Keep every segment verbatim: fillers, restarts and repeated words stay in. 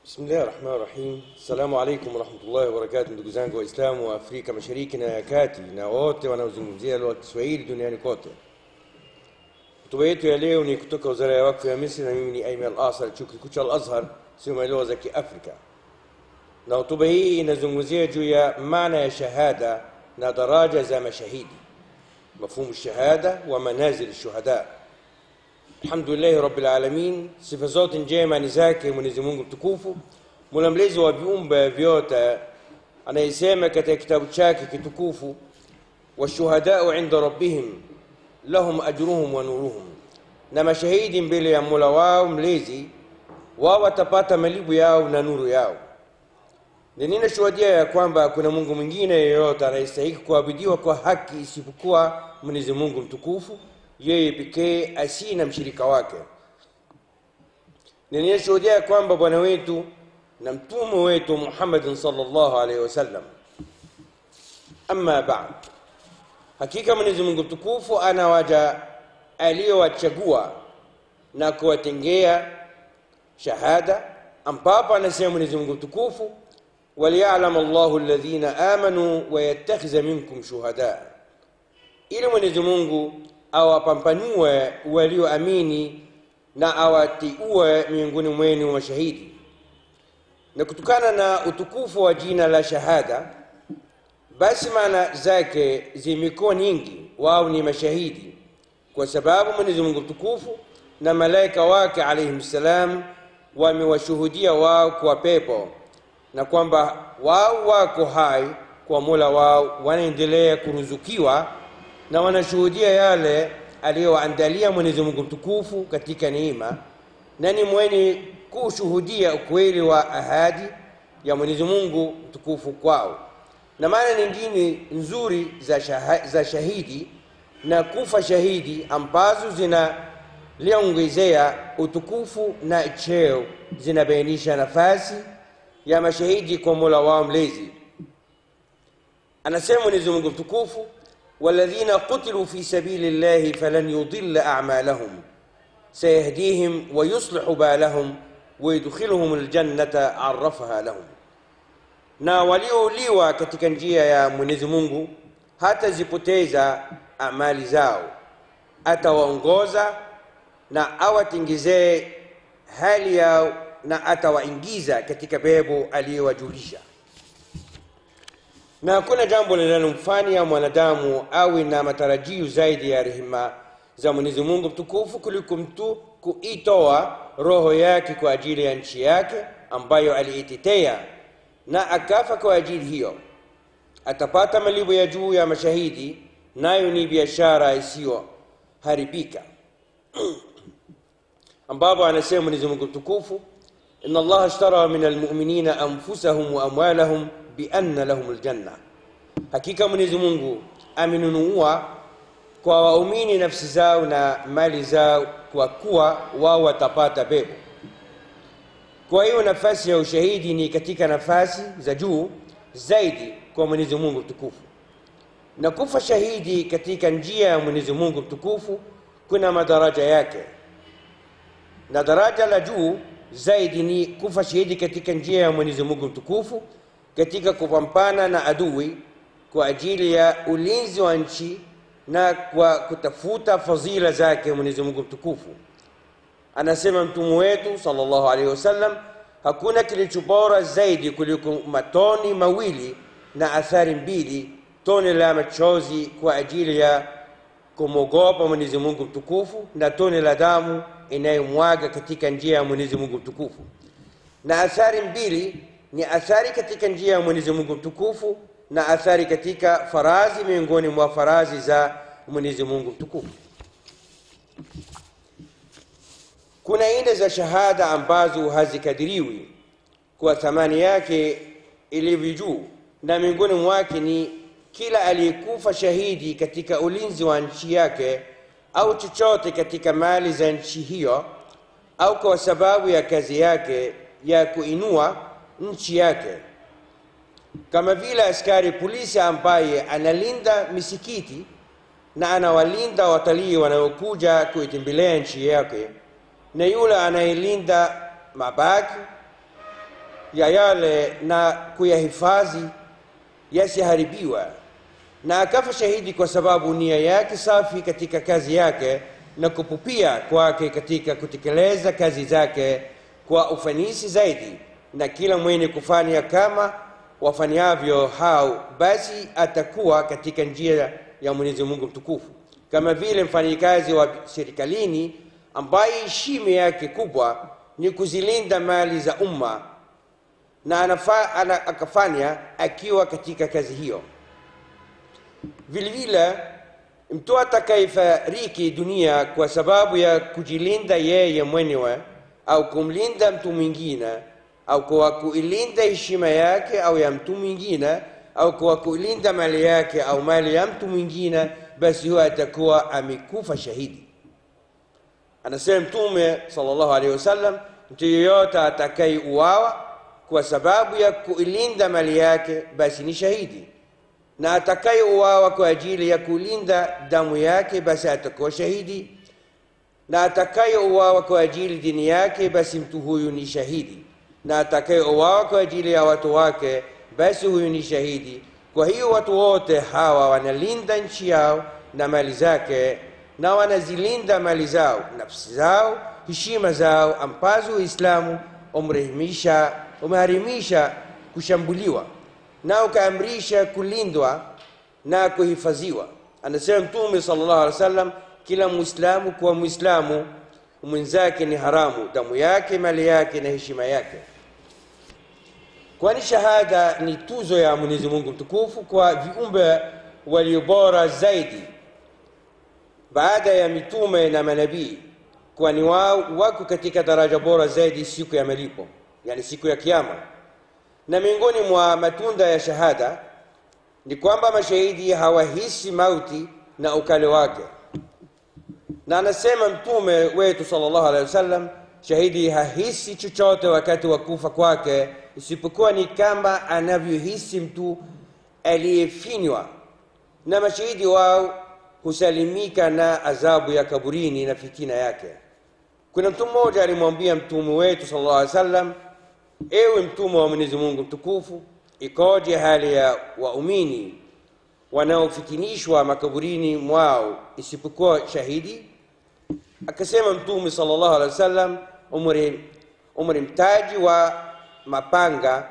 Bismillah ar-Rahman ar-Rahim. Assalamu alaikum wa rahmatullahi wa barakatuh, ndugu zangu Waislamu wa Afrika Mashariki na ya Kati na wote wanaozungumzia lugha ya Kiswahili duniani kote. Hotuba yetu ya leo ni kutoka Wizara ya Wakfu ya Misri na mimi ni Ayman Al-Asar, chuo kikuu cha Al-Azhar, somo la lugha za Kiafrika. Na hotuba hii inazungumzia juu ya maana ya shahada na daraja za mashahidi, mafhumu shahada wa manazil shuhada. Alhamdulillahi Rabbil Alamin, sifa zote njema ni zake Mwenyezi Mungu mtukufu, Mola mlezi wa viumbe vyote, anayesema katika kitabu chake kitukufu, washuhadau inda rabbihim lahum ajruhum wa nuruhum, na mashahidi mbele ya Mola wao mlezi wao watapata malipo yao na nuru yao. Na ninashuhudia ya kwamba kuna Mungu mwingine yeyote anayestahili kuabudiwa kwa haki isipokuwa Mwenyezi Mungu mtukufu, yeye pekee asiye na mshirika wake. Na ninashuhudia kwamba bwana wetu na mtume wetu Muhammad sallallahu alaihi wasallam. Amma ba'd, hakika Mwenyezi Mungu mtukufu anawaja aliyowachagua na kuwatengea shahada, ambapo anasema Mwenyezi Mungu mtukufu, waliya'lam Allahu alladhina amanu wa yattakhidha minkum shuhada, ili Mwenyezi Mungu awapambanue walioamini na awatiue miongoni mwenu mashahidi. Na kutokana na utukufu wa jina la shahada, basi maana zake zimekuwa nyingi. Wao ni mashahidi kwa sababu Mwenyezi Mungu mtukufu na malaika wake alayhim salam wamewashuhudia wao kwa pepo, na kwamba wao wako hai kwa Mola wao, wanaendelea kuruzukiwa na wanashuhudia yale aliyoandalia Mwenyezi Mungu mtukufu katika neema, na ni mwenye kushuhudia ukweli wa ahadi ya Mwenyezi Mungu mtukufu kwao. Na maana nyingine nzuri za, shah za shahidi na kufa shahidi ambazo zinaliongezea utukufu na cheo, zinabainisha nafasi ya mashahidi kwa Mola wao mlezi. Anasema Mwenyezi Mungu mtukufu, والذين قتلوا في سبيل الله فلن يضل أعمالهم سيهديهم ويصلح بالهم ويدخلهم الجنة عرفها لهم. na waliouliwa katika njia ya Mwenyezi Mungu hata zipoteza amali zao, atawaongoza na awatengezee hali yao na atawaingiza katika pepo aliyowajulisha. Na kuna jambo linalomfanya mwanadamu awe na matarajio zaidi ya rehema za Mwenyezi Mungu mtukufu kuliko mtu kuitoa roho yake kwa ajili ya nchi yake ambayo aliitetea na akafa kwa ajili hiyo. Atapata malipo ya juu ya mashahidi, nayo ni biashara isiyoharibika. ambapo anasema Mwenyezi Mungu mtukufu, inna Allaha ashtara min almu'minina anfusahum wa amwalahum bi anna lahum aljanna, hakika Mwenyezi Mungu amenunua kwa waumini nafsi zao na mali zao kwa kuwa wao watapata pepo. Kwa hiyo nafasi ya ushahidi ni katika nafasi za juu zaidi kwa Mwenyezi Mungu mtukufu. Na kufa shahidi katika njia ya Mwenyezi Mungu mtukufu kuna madaraja yake, na daraja la juu zaidi ni kufa shahidi katika njia ya Mwenyezi Mungu mtukufu katika kupambana na adui kwa ajili ya ulinzi wa nchi na kwa kutafuta fadhila zake Mwenyezi Mungu mtukufu. Anasema mtume wetu sallallahu alaihi wasallam, hakuna kilicho bora zaidi kuliko matoni mawili na athari mbili, tone la machozi kwa ajili ya kumwogopa Mwenyezi Mungu mtukufu na tone la damu inayomwaga katika njia ya Mwenyezi Mungu mtukufu. Na athari mbili ni athari katika njia ya Mwenyezi Mungu mtukufu na athari katika farazi miongoni mwa farazi za Mwenyezi Mungu mtukufu. Kuna aina za shahada ambazo hazikadiriwi kwa thamani yake ilivyo juu, na miongoni mwake ni kila aliyekufa shahidi katika ulinzi wa nchi yake au chochote katika mali za nchi hiyo, au kwa sababu ya kazi yake ya kuinua nchi yake, kama vile askari polisi ambaye analinda misikiti na anawalinda watalii wanaokuja kuitembelea nchi yake, na yule anayelinda mabaki ya yale na kuyahifadhi yasiharibiwa, na akafa shahidi kwa sababu nia yake safi katika kazi yake na kupupia kwake katika kutekeleza kazi zake kwa ufanisi zaidi, na kila mwenye kufanya kama wafanyavyo hao basi atakuwa katika njia ya Mwenyezi Mungu mtukufu, kama vile mfanyikazi wa serikalini ambaye heshima yake kubwa ni kuzilinda mali za umma na anafa, ana, akafanya akiwa katika kazi hiyo. Vile vile mtu atakayefariki dunia kwa sababu ya kujilinda yeye mwenyewe au kumlinda mtu mwingine au kwa kuilinda heshima yake au ya mtu mwingine au kwa kuilinda mali yake au mali ya mtu mwingine, basi huwa atakuwa amekufa shahidi. Anasema Mtume sallallahu alaihi wasallam, mtu yeyote atakayeuawa kwa sababu ya kuilinda mali yake basi ni shahidi, na atakayeuawa kwa ajili ya kulinda damu yake basi atakuwa shahidi, na atakayeuawa kwa ajili dini yake basi mtu huyu ni shahidi, na atakayeuawa kwa ajili ya watu wake basi huyu ni shahidi. Kwa hiyo watu wote hawa wanalinda nchi yao na mali zake, na wanazilinda mali zao, nafsi zao, heshima zao ambazo Uislamu umrehimisha umeharimisha kushambuliwa na ukaamrisha kulindwa na kuhifadhiwa. Anasema Mtume sallallahu alaihi wasallam, kila Muislamu kwa Muislamu mwenzake ni haramu damu yake, mali yake na heshima yake. Kwani shahada ni tuzo ya Mwenyezi Mungu mtukufu kwa viumbe walio bora zaidi baada ya mitume na manabii, kwani wao wako katika daraja bora zaidi siku ya malipo, yani siku ya kiyama. Na miongoni mwa matunda ya shahada ni kwamba mashahidi hawahisi mauti na ukali wake. Na anasema Mtume wetu sallallahu alaihi wasallam, shahidi hahisi chochote wakati wa kufa kwake isipokuwa ni kama anavyohisi mtu aliyefinywa, na mashahidi wao husalimika na adhabu ya kaburini na fitina yake. Kuna mtu mmoja alimwambia Mtume wetu sallallahu alaihi wasallam, ewe Mtume wa Mwenyezi Mungu mtukufu, ikoje hali ya waumini wanaofitinishwa makaburini mwao isipokuwa shahidi? Akasema Mtume sallallahu alaihi wasallam, umri umri mtaji wa mapanga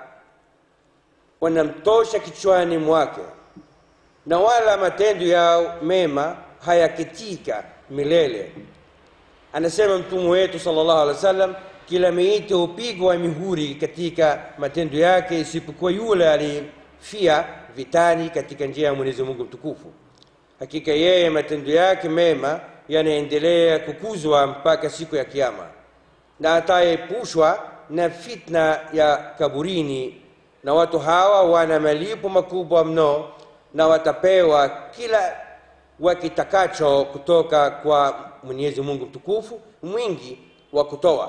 wanamtosha kichwani mwake, na wala matendo yao mema hayakitika milele. Anasema Mtume wetu sallallahu alaihi wasallam, kila maiti hupigwa mihuri katika matendo yake isipokuwa yule aliyefia vitani katika njia ya Mwenyezi Mungu mtukufu. Hakika yeye matendo yake mema yanaendelea kukuzwa mpaka siku ya kiyama, na ataepushwa na fitna ya kaburini. Na watu hawa wana malipo makubwa mno, na watapewa kila wakitakacho kutoka kwa Mwenyezi Mungu mtukufu mwingi wa kutoa.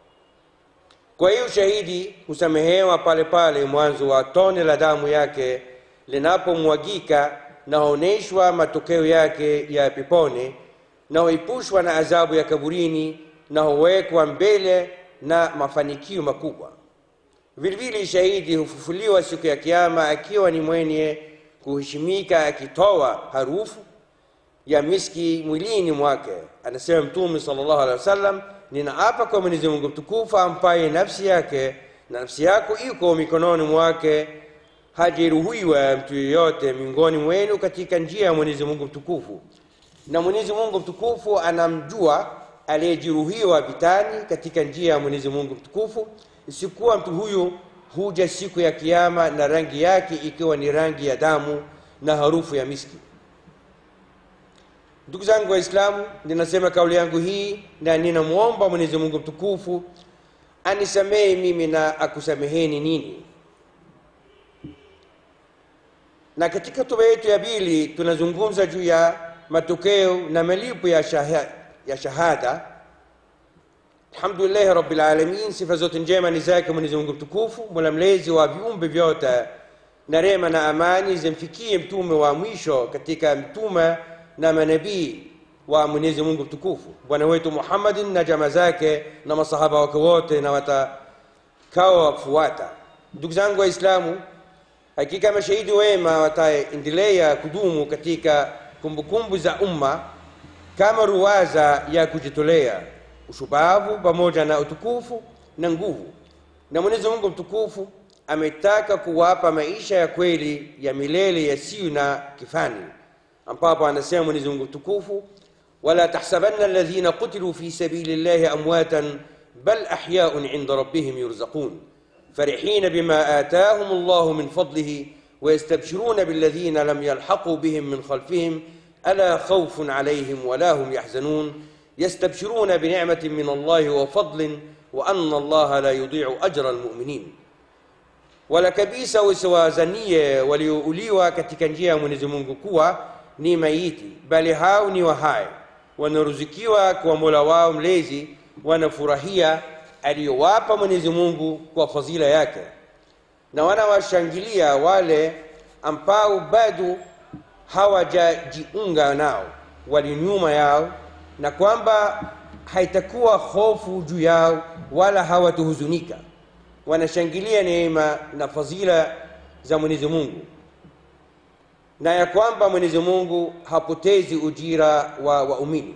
Kwa hiyo shahidi husamehewa pale pale mwanzo wa tone la damu yake linapomwagika, na huoneshwa matokeo yake ya peponi, na huepushwa na adhabu ya kaburini, na huwekwa mbele na mafanikio makubwa. Vile vile shahidi hufufuliwa siku ya kiyama akiwa ni mwenye kuheshimika, akitoa harufu ya miski mwilini mwake. Anasema Mtume sallallahu alaihi wasallam, ninaapa kwa Mwenyezi Mungu mtukufu ambaye nafsi yake na nafsi yako iko mikononi mwake, hajeruhiwa mtu yeyote miongoni mwenu katika njia ya Mwenyezi Mungu mtukufu, na Mwenyezi Mungu mtukufu anamjua aliyejeruhiwa vitani katika njia ya Mwenyezi Mungu mtukufu, isikuwa mtu huyu huja siku ya kiyama na rangi yake ikiwa ni rangi ya damu na harufu ya miski. Ndugu zangu Waislamu, ninasema kauli yangu hii na ninamuomba Mwenyezi Mungu mtukufu anisamehe mimi na akusameheni nini. Na katika hotuba yetu ya pili tunazungumza juu ya matokeo na malipo ya shahada, ya shahada. Alhamdulillah Rabbil Alamin, sifa zote njema ni zake Mwenyezi Mungu mtukufu, Mola mlezi wa viumbe vyote, na rehema na amani zimfikie mtume wa mwisho katika mtume na manabii wa Mwenyezi Mungu mtukufu, bwana wetu Muhammadin na jamaa zake na masahaba wake wote na watakao wafuata. Ndugu zangu Waislamu, hakika mashahidi wema wataendelea kudumu katika kumbukumbu za umma kama ruwaza ya kujitolea, ushupavu pamoja na utukufu na nguvu. Na Mwenyezi Mungu mtukufu ametaka kuwapa maisha ya kweli ya milele yasiyo na kifani, ambapo anasema Mwenyezi Mungu mtukufu, wala tahsabanna alladhina qutilu fi sabilillahi amwatan bal ahya'un 'inda rabbihim yurzaqun فرحين بما آتاهم الله من فضله ويستبشرون بالذين لم يلحقوا بهم من خلفهم ألا خوف عليهم ولا هم يحزنون يستبشرون بنعمة من الله وفضل وأن الله لا يضيع أجر المؤمنين. Wala kabisa wasiwazanie waliouliwa katika njia ya Mwenyezi Mungu kuwa ni maiti, bali hao ni wahai, wanaruzukiwa kwa Mola wao mlezi, wanafurahia aliyowapa Mwenyezi Mungu kwa fadhila yake, na wanawashangilia wale ambao bado hawajajiunga nao wali nyuma yao, na kwamba haitakuwa hofu juu yao wala hawatuhuzunika. Wanashangilia neema na fadhila za Mwenyezi Mungu, na ya kwamba Mwenyezi Mungu hapotezi ujira wa waumini.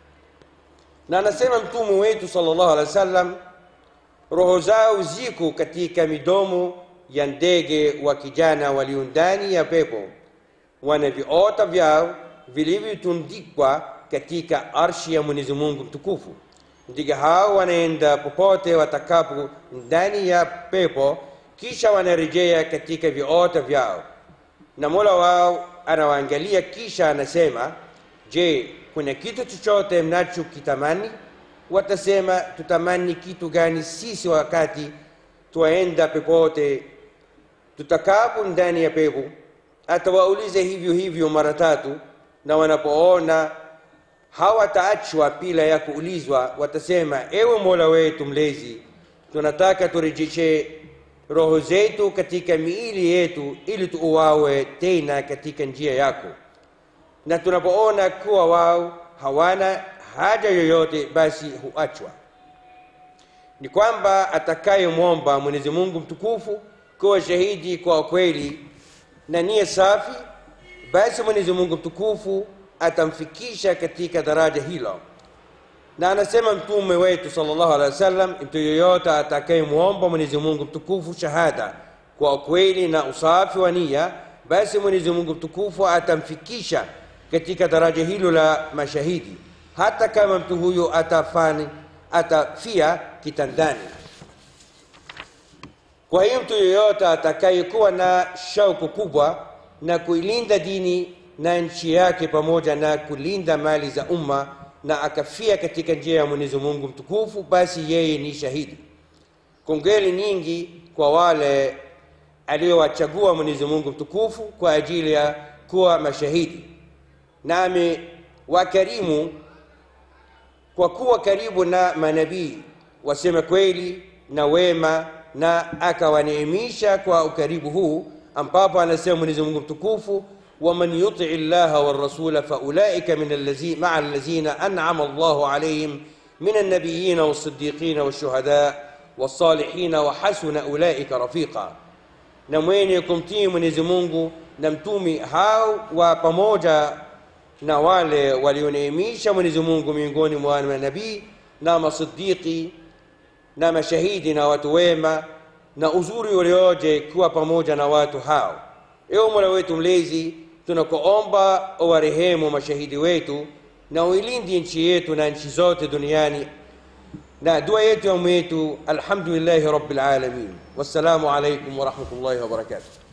Na anasema Mtume wetu sallallahu alaihi wasallam, roho zao ziko katika midomo ya ndege wa kijana walio ndani ya pepo, wana viota vyao vilivyotundikwa katika arshi ya Mwenyezi Mungu mtukufu. Ndege hao wanaenda popote watakapo ndani ya pepo, kisha wanarejea katika viota vyao, na Mola wao anawaangalia kisha anasema, je, kuna kitu chochote mnachokitamani? Watasema, tutamani kitu gani sisi wakati tuaenda pepote tutakapo ndani ya pepo? Atawauliza hivyo hivyo mara tatu, na wanapoona hawataachwa bila ya kuulizwa, watasema, ewe Mola wetu mlezi, tunataka turejeshe roho zetu katika miili yetu ili tuuawe tena katika njia yako. Na tunapoona kuwa wao hawana haja yoyote, basi huachwa. Ni kwamba atakayemwomba Mwenyezi Mungu mtukufu kuwa shahidi kwa kweli na nia safi, basi Mwenyezi Mungu mtukufu atamfikisha katika daraja hilo. Na anasema Mtume wetu sallallahu alaihi wasallam, mtu yoyote atakayemwomba Mwenyezi Mungu mtukufu shahada kwa kweli na usafi wa nia, basi Mwenyezi Mungu mtukufu atamfikisha katika daraja hilo la mashahidi, hata kama mtu huyo atafani atafia kitandani. Kwa hiyo mtu yoyote atakayekuwa na shauku kubwa na kuilinda dini na nchi yake pamoja na kulinda mali za umma na akafia katika njia ya Mwenyezi Mungu mtukufu, basi yeye ni shahidi. Kongeli nyingi kwa wale aliowachagua Mwenyezi Mungu mtukufu kwa ajili ya kuwa mashahidi, nami wakarimu kwa kuwa karibu na manabii wasema kweli na wema, na akawaneemisha kwa ukaribu huu, ambapo anasema Mwenyezi Mungu mtukufu, ومن يطع الله والرسول فأولئك من الذين مع الذين أنعم الله عليهم من النبيين والصديقين والشهداء والصالحين وحسن أولئك رفيقا. Na mwenye kumtii Mwenyezi Mungu na mtumi hao wa pamoja na wale walioneemisha Mwenyezi Mungu miongoni mwa manabii na masiddiqi na mashahidi na watu wema, na uzuri ulioje kuwa pamoja na watu hao. Ewe Mola wetu mlezi, tunakuomba uwarehemu mashahidi wetu na uilinde nchi yetu na nchi zote duniani. Na dua yetu ya mwetu, alhamdulillahi rabbil alamin. Wassalamu alaikum wa rahmatullahi wa barakatuh.